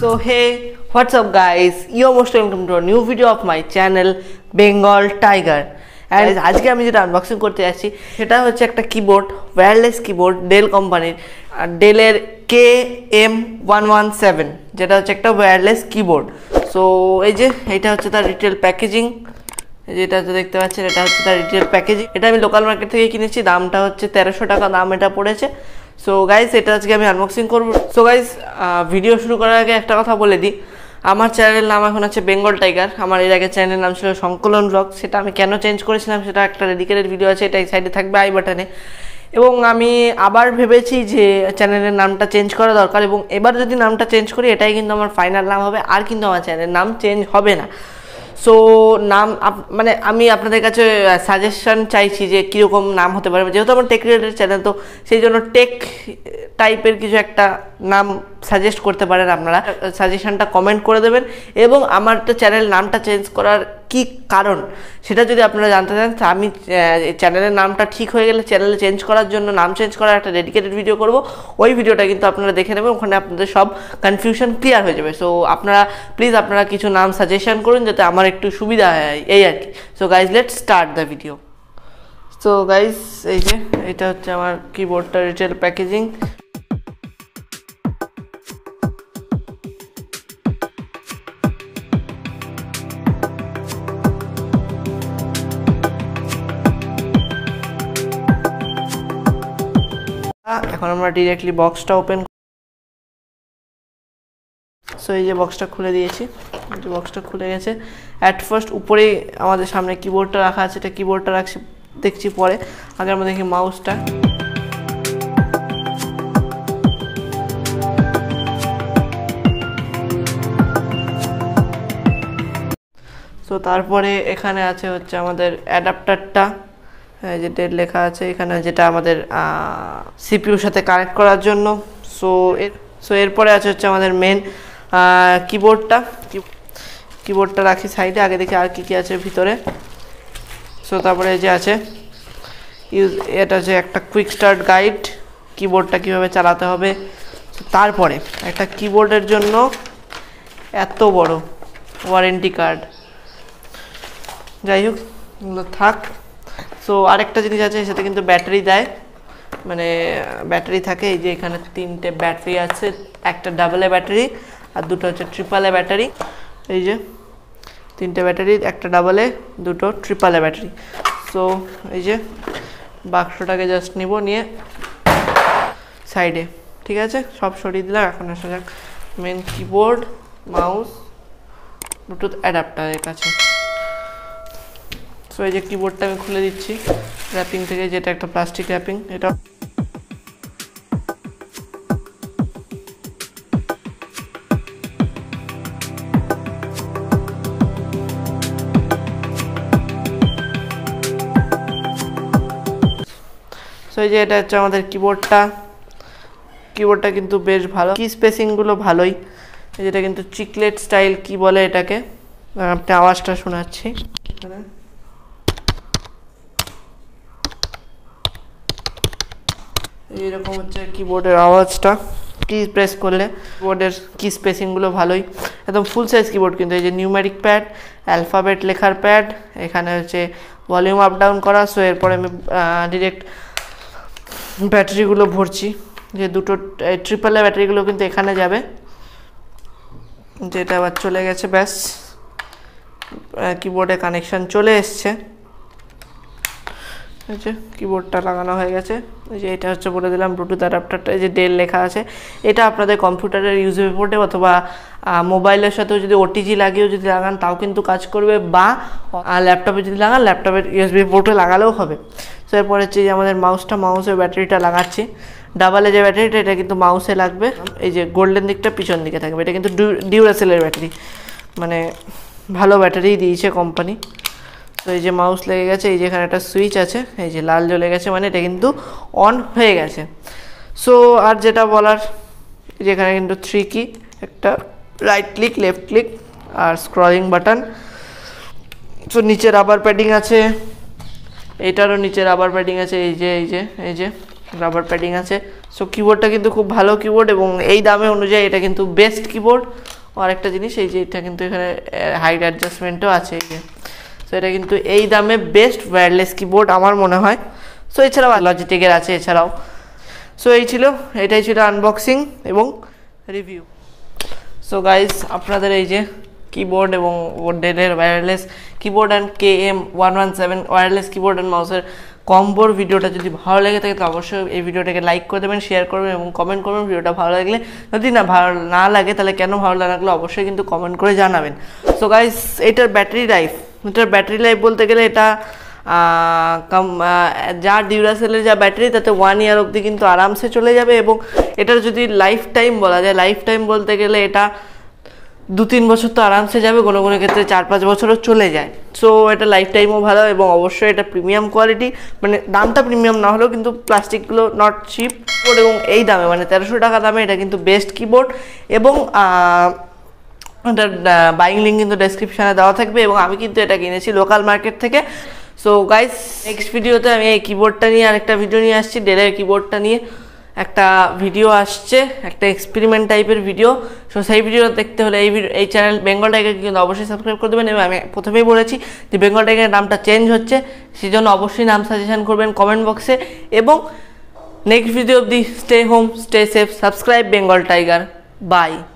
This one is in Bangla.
So hey, what's up guys? You're most welcome to a new video of my channel Bengal Tiger. And আজকে আমি যেটা আনবক্সিং করতে যাচ্ছি সেটা হচ্ছে একটা কিবোর্ড, ওয়্যারলেস কিবোর্ড ডেল কোম্পানির, ডেলের KM117, যেটা হচ্ছে একটা ওয়্যারলেস কিবোর্ড। সো এই যে এটা হচ্ছে তার রিটেল প্যাকেজিং, যেটা দেখতে পাচ্ছেন এটা হচ্ছে তার রিটেল প্যাকেজিং। এটা আমি লোকাল মার্কেট থেকে কিনেছি, দামটা হচ্ছে 1300 টাকা দাম এটা পড়েছে। সো গাইস এটা আজকে আমি আনবক্সিং করব। সো গাইস ভিডিও শুরু করার আগে একটা কথা বলে দিই, আমার চ্যানেলের নাম এখন আছে বেঙ্গল টাইগার। আমার এর আগে চ্যানেলের নাম ছিল সংকলন ব্লগ, সেটা আমি কেন চেঞ্জ করেছিলাম সেটা একটা ডেডিকেটেড ভিডিও আছে, এটা এই সাইডে থাকবে আই বাটনে। এবং আমি আবার ভেবেছি যে চ্যানেলের নামটা চেঞ্জ করা দরকার, এবং এবার যদি নামটা চেঞ্জ করি এটাই কিন্তু আমার ফাইনাল নাম হবে, আর কিন্তু আমার চ্যানেলের নাম চেঞ্জ হবে না। সো নাম মানে আমি আপনাদের কাছে সাজেশন চাইছি যে কীরকম নাম হতে পারে, যেহেতু আমার টেক রিলেটেড চ্যানেল, তো সেই জন্য টেক টাইপের কিছু একটা নাম সাজেস্ট করতে পারেন আপনারা। সাজেশনটা কমেন্ট করে দেবেন, এবং আমার তো চ্যানেল নামটা চেঞ্জ করার কি কারণ সেটা যদি আপনারা জানতে চান, তো আমি চ্যানেলের নামটা ঠিক হয়ে গেলে চ্যানেলে চেঞ্জ করার জন্য, নাম চেঞ্জ করার একটা ডেডিকেটেড ভিডিও করব। ওই ভিডিওটা কিন্তু আপনারা দেখে নেবেন, ওখানে আপনাদের সব কনফিউশন ক্লিয়ার হয়ে যাবে। সো আপনারা প্লিজ আপনারা কিছু নাম সাজেশন করুন যাতে আমার একটু সুবিধা হয়, এই আর কি। So guys let's start the video. So guys এই যে এটা হচ্ছে আমার কিবোর্ডটা রিটেল প্যাকেজিং। এখন আমরা ডিরেক্টলি বক্সটা ওপেন। সো এই যে বক্সটা খুলে দিয়েছি, এই যে বক্সটা খুলে গেছে। অ্যাট ফার্স্ট উপরেই আমাদের সামনে কিবোর্ডটা রাখা আছে, এটা কিবোর্ডটা রাখছি দেখছি পরে। আগে আমরা দেখি মাউসটা। সো তারপরে এখানে আছে হচ্ছে আমাদের অ্যাডাপ্টারটা, এই যে ডেল লেখা আছে এখানে, যেটা আমাদের সিপিইউর সাথে কানেক্ট করার জন্য। সো এরপরে আছে হচ্ছে আমাদের মেন কিবোর্ডটা রাখি সাইডে। আগে দেখি আর কি আছে ভিতরে। সো তারপরে যে আছে এটা হচ্ছে একটা কুইক স্টার্ট গাইড, কিবোর্ডটা কীভাবে চালাতে হবে। তারপরে একটা কিবোর্ডের জন্য এত বড় ওয়ারেন্টি কার্ড, যাই হোক এগুলো থাক। সো আরেকটা জিনিস আছে, সেটা কিন্তু ব্যাটারি দেয়, মানে ব্যাটারি থাকে। এই যে এখানে 3টে ব্যাটারি আছে, একটা ডাবল এ ব্যাটারি আর দুটো হচ্ছে ট্রিপল এ ব্যাটারি। এই যে 3টে ব্যাটারি, একটা ডাবল এ, দুটো ট্রিপল এ ব্যাটারি। সো এই যে বাক্সটাকে জাস্ট নিব, নিয়ে সাইডে, ঠিক আছে সব সরিয়ে দিলাম। এখন আসা যাক মেন কিবোর্ড, মাউস, ব্লুটুথ অ্যাডাপ্টারের কাছে। সো এই যে কিবোর্ডটা আমি খুলে দিচ্ছি র্যাপিং থেকে, যেটা একটা প্লাস্টিক র্যাপিং। এটা সো এই যে এটা হচ্ছে আমাদের কিবোর্ডটা কিন্তু বেশ ভালো, কি স্পেসিংগুলো ভালোই। যেটা কিন্তু চিকলেট স্টাইল কি বলে এটাকে, আপনি আওয়াজটা শোনাচ্ছি। এইরকম হচ্ছে কিবোর্ডের আওয়াজটা, কি প্রেস করলে। কিবোর্ডের কি স্পেসিংগুলো ভালোই, একদম ফুল সাইজ কিবোর্ড। কিন্তু এই যে নিউমেরিক প্যাড, অ্যালফাবেট লেখার প্যাড, এখানে হচ্ছে ভলিউম আপ ডাউন করা। সো এরপরে আমি ডিরেক্ট ব্যাটারিগুলো ভরছি, যে দুটো ট্রিপল এ ব্যাটারিগুলো কিন্তু এখানে যাবে, যেটা আবার চলে গেছে। ব্যাস কিবোর্ডে কানেকশান চলে এসছে। এই যে কিবোর্ডটা লাগানো হয়ে গেছে। এই যে এটা হচ্ছে বলে দিলাম ব্লুটুথ অ্যাডাপ্টারটা, এই যে ডেল লেখা আছে। এটা আপনাদের কম্পিউটারের ইউএসবি পোর্টে অথবা মোবাইলের সাথেও যদি ওটিজি লাগিয়েও যদি লাগান তাও কিন্তু কাজ করবে, বা ল্যাপটপে যদি লাগান ল্যাপটপের ইউএসবি পোর্টে লাগালেও হবে। সো এরপরে হচ্ছে যে আমাদের মাউসের ব্যাটারিটা লাগাচ্ছি। ডাবলে যে ব্যাটারিটা এটা কিন্তু মাউসে লাগবে, এই যে গোল্ডেন দিকটা পিছন দিকে থাকবে। এটা কিন্তু ডিউরাসেলের ব্যাটারি, মানে ভালো ব্যাটারি দিয়েছে কোম্পানি। তো এই যে মাউস লেগে গেছে, এই যে এখানে একটা সুইচ আছে, এই যে লাল জ্বলে গেছে, মানে এটা কিন্তু অন হয়ে গেছে। সো আর যেটা বলার, যেখানে কিন্তু 3 কি, একটা রাইট ক্লিক, লেফট ক্লিক আর স্ক্রলিং বাটন। সো নিচে রাবার প্যাডিং আছে, এটারও নিচে রাবার প্যাডিং আছে, এই যে রাবার প্যাডিং আছে। সো কিবোর্ডটা কিন্তু খুব ভালো কিবোর্ড, এবং এই দামে অনুযায়ী এটা কিন্তু বেস্ট কিবোর্ড। আর একটা জিনিস এই যে এটা কিন্তু এখানে হাইট অ্যাডজাস্টমেন্টও আছে এই যে। সো এটা কিন্তু এই দামে বেস্ট ওয়্যারলেস কিবোর্ড আমার মনে হয়। সো এছাড়াও লজিটেকের আছে এছাড়াও। সো এটাই ছিল আনবক্সিং এবং রিভিউ। সো গাইস আপনাদের এই যে কিবোর্ড এবং ডেলের wireless keyboard and KM117 wireless keyboard and মাউসের কম্বোর ভিডিওটা যদি ভালো লেগে থাকে তো অবশ্যই এই ভিডিওটাকে লাইক করে দেবেন, শেয়ার করবেন এবং কমেন্ট করবেন ভিডিওটা ভালো লাগলে। যদি ভালো না লাগে তাহলে কেন ভালো লাগলো অবশ্যই কিন্তু কমেন্ট করে জানাবেন। সো গাইস এটার ব্যাটারি লাইফ বলতে গেলে এটা যা ডিউরাসেলের যা ব্যাটারি তাতে 1 ইয়ার অবধি কিন্তু আরামসে চলে যাবে। এবং এটার যদি লাইফ টাইম বলা যায়, লাইফ টাইম বলতে গেলে এটা 2-3 বছর তো আরামসে যাবে, কোনো ক্ষেত্রে 4-5 বছরও চলে যায়। সো এটা লাইফ টাইমও ভালো এবং অবশ্যই এটা প্রিমিয়াম কোয়ালিটি, মানে দামটা প্রিমিয়াম না হলেও কিন্তু প্লাস্টিকগুলো নট চিপ এবং এই দামে মানে 1300 টাকা দামে এটা কিন্তু বেস্ট কিবোর্ড। এবং এটার বাইং লিঙ্ক কিন্তু ডেসক্রিপশানে দেওয়া থাকবে এবং আমি কিন্তু এটা কিনেছি লোকাল মার্কেট থেকে। সো গাইস নেক্সট ভিডিওতে আমি এই কিবোর্ডটা নিয়ে আরেকটা ভিডিও নিয়ে আসছি, ডেলের কিবোর্ডটা নিয়ে একটা ভিডিও আসছে, একটা এক্সপেরিমেন্ট টাইপের ভিডিও। সো সেই ভিডিও দেখতে হলে এই চ্যানেল বেঙ্গল টাইগারকে কিন্তু অবশ্যই সাবস্ক্রাইব করে দেবেন। এবং আমি প্রথমেই বলেছি যে বেঙ্গল টাইগারের নামটা চেঞ্জ হচ্ছে, সেই জন্য অবশ্যই নাম সাজেশন করবেন কমেন্ট বক্সে। এবং নেক্সট ভিডিও অবধি stay home, stay safe, subscribe Bengal Tiger, by.